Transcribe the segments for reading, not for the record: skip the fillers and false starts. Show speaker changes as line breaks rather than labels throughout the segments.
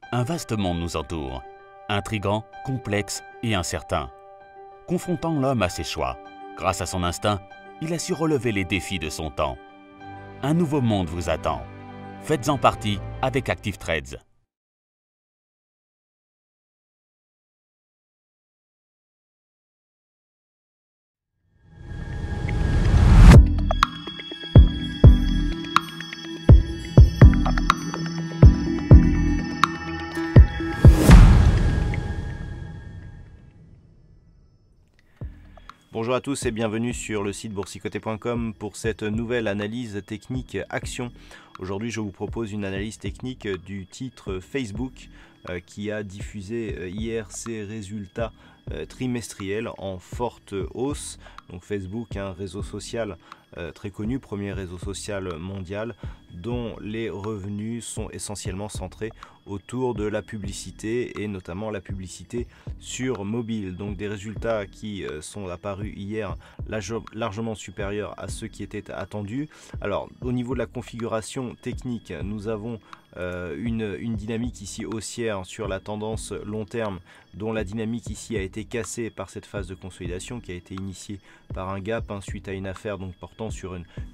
Un vaste monde nous entoure, intrigant, complexe et incertain. Confrontant l'homme à ses choix, grâce à son instinct, il a su relever les défis de son temps. Un nouveau monde vous attend. Faites-en partie avec Active Trades.
Bonjour à tous et bienvenue sur le site boursicoté.com pour cette nouvelle analyse technique action. Aujourd'hui, je vous propose une analyse technique du titre Facebook qui a diffusé hier ses résultats trimestriels en forte hausse. Donc Facebook, un réseau social très connu, premier réseau social mondial, dont les revenus sont essentiellement centrés autour de la publicité et notamment la publicité sur mobile. Donc des résultats qui sont apparus hier largement supérieurs à ceux qui étaient attendus. Alors au niveau de la configuration technique, nous avons une dynamique ici haussière sur la tendance long terme, dont la dynamique ici a été cassée par cette phase de consolidation qui a été initiée par un gap suite à une affaire donc portant sur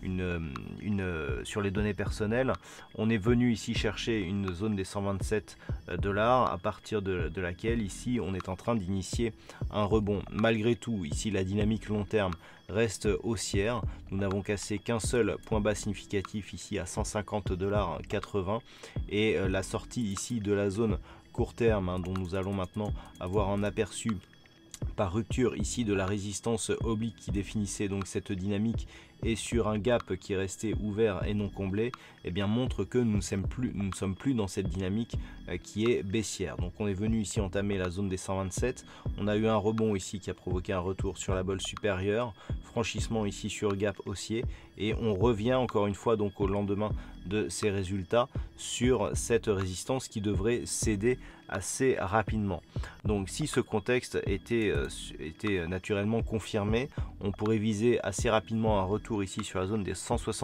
sur les données personnelles. On est venu ici chercher une zone des 127 $, à partir de laquelle ici on est en train d'initier un rebond. Malgré tout, ici la dynamique long terme reste haussière. Nous n'avons cassé qu'un seul point bas significatif ici à 150,80 $, et la sortie ici de la zone court terme dont nous allons maintenant avoir un aperçu par rupture ici de la résistance oblique qui définissait donc cette dynamique et sur un gap qui est resté ouvert et non comblé, eh bien montre que nous ne sommes plus dans cette dynamique qui est baissière. Donc on est venu ici entamer la zone des 127, on a eu un rebond ici qui a provoqué un retour sur la bolle supérieure, franchissement ici sur gap haussier, et on revient encore une fois donc au lendemain de ces résultats sur cette résistance qui devrait céder assez rapidement. Donc si ce contexte était naturellement confirmé, on pourrait viser assez rapidement un retour ici sur la zone des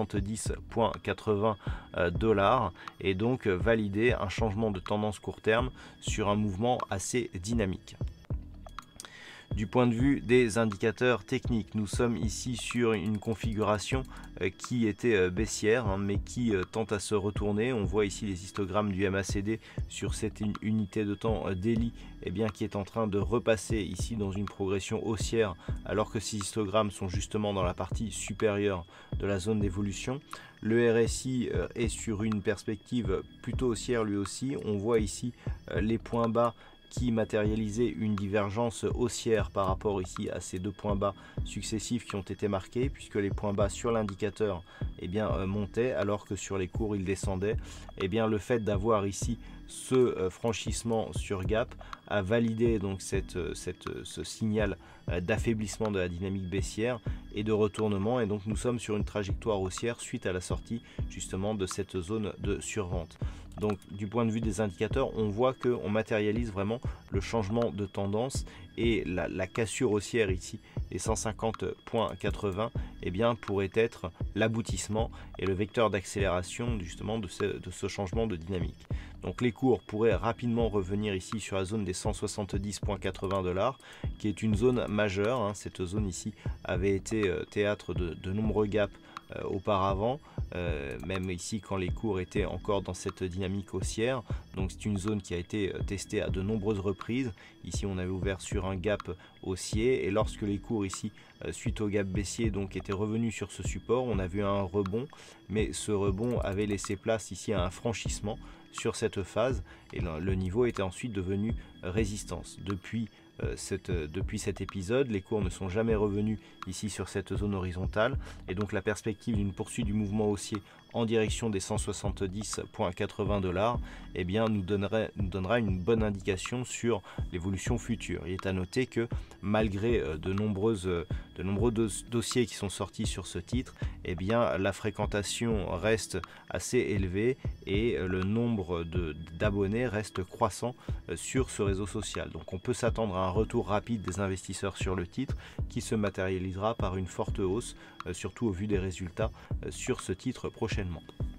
170,80 $ et donc valider un changement de tendance court terme sur un mouvement assez dynamique. Du point de vue des indicateurs techniques, nous sommes ici sur une configuration qui était baissière, mais qui tente à se retourner. On voit ici les histogrammes du MACD sur cette unité de temps daily, qui est en train de repasser ici dans une progression haussière, alors que ces histogrammes sont justement dans la partie supérieure de la zone d'évolution. Le RSI est sur une perspective plutôt haussière lui aussi. On voit ici les points bas qui matérialisait une divergence haussière par rapport ici à ces deux points bas successifs qui ont été marqués, puisque les points bas sur l'indicateur montaient alors que sur les cours ils descendaient. Le fait d'avoir ici ce franchissement sur gap a validé donc ce signal d'affaiblissement de la dynamique baissière et de retournement, et donc nous sommes sur une trajectoire haussière suite à la sortie justement de cette zone de survente. Donc du point de vue des indicateurs, on voit qu'on matérialise vraiment le changement de tendance, et la cassure haussière ici des 150,80 $ pourrait être l'aboutissement et le vecteur d'accélération justement de ce changement de dynamique. Donc les cours pourraient rapidement revenir ici sur la zone des 170,80 $, qui est une zone majeure. Cette zone ici avait été théâtre de nombreux gaps auparavant, même ici quand les cours étaient encore dans cette dynamique haussière. Donc c'est une zone qui a été testée à de nombreuses reprises. Ici on avait ouvert sur un gap haussier, et lorsque les cours ici suite au gap baissier donc étaient revenus sur ce support, on a vu un rebond, mais ce rebond avait laissé place ici à un franchissement sur cette phase, et le niveau était ensuite devenu résistance. Depuis cet épisode, les cours ne sont jamais revenus ici sur cette zone horizontale, et donc la perspective d'une poursuite du mouvement haussier en direction des 170,80 $, nous donnera une bonne indication sur l'évolution future. Il est à noter que malgré de nombreux dossiers qui sont sortis sur ce titre, la fréquentation reste assez élevée et le nombre d'abonnés reste croissant sur ce réseau social. Donc on peut s'attendre à un retour rapide des investisseurs sur le titre qui se matérialisera par une forte hausse, surtout au vu des résultats sur ce titre prochainement.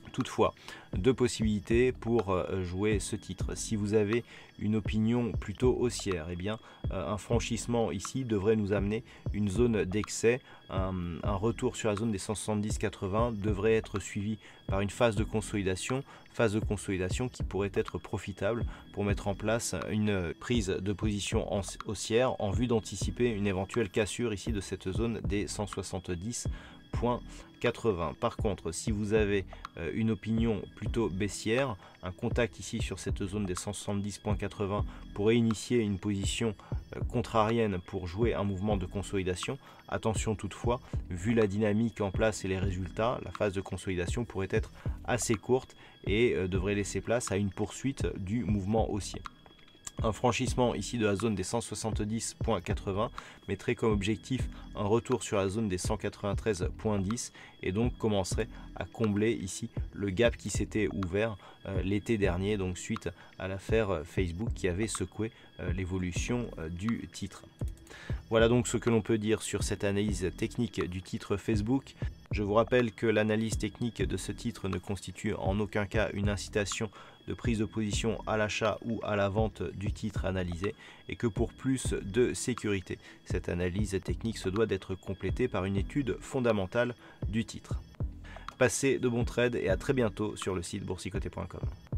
Toutefois, deux possibilités pour jouer ce titre. Si vous avez une opinion plutôt haussière, eh bien, un franchissement ici devrait nous amener une zone d'excès. Un retour sur la zone des 170,80 devrait être suivi par une phase de consolidation qui pourrait être profitable pour mettre en place une prise de position haussière en vue d'anticiper une éventuelle cassure ici de cette zone des 170,80. Par contre, si vous avez une opinion plutôt baissière, un contact ici sur cette zone des 170,80 pourrait initier une position contrarienne pour jouer un mouvement de consolidation. Attention toutefois, vu la dynamique en place et les résultats, la phase de consolidation pourrait être assez courte et devrait laisser place à une poursuite du mouvement haussier. Un franchissement ici de la zone des 170,80 mettrait comme objectif un retour sur la zone des 193,10 et donc commencerait à combler ici le gap qui s'était ouvert l'été dernier, donc suite à l'affaire Facebook qui avait secoué l'évolution du titre. Voilà donc ce que l'on peut dire sur cette analyse technique du titre Facebook. Je vous rappelle que l'analyse technique de ce titre ne constitue en aucun cas une incitation de prise de position à l'achat ou à la vente du titre analysé et que pour plus de sécurité, cette analyse technique se doit d'être complétée par une étude fondamentale du titre. Passez de bons trades et à très bientôt sur le site boursicoté.com.